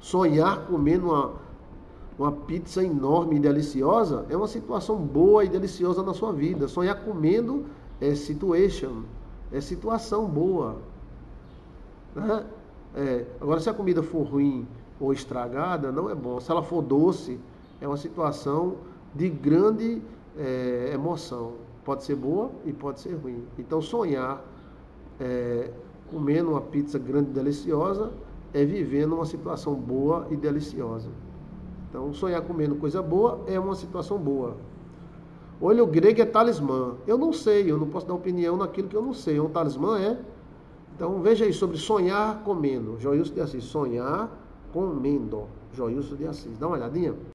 Sonhar comendo uma pizza enorme e deliciosa é uma situação boa e deliciosa na sua vida. Sonhar comendo é situation, é situação boa, né? Agora, se a comida for ruim ou estragada, não é bom. Se ela for doce, é uma situação de grande emoção. Pode ser boa e pode ser ruim. Então, sonhar comendo uma pizza grande e deliciosa é vivendo uma situação boa e deliciosa. Então, sonhar comendo coisa boa é uma situação boa. Olho grego é talismã. Eu não sei, eu não posso dar opinião naquilo que eu não sei. Um talismã é. Então, veja aí sobre sonhar comendo. Joilson de Assis. Sonhar comendo. Joilson de Assis. Dá uma olhadinha.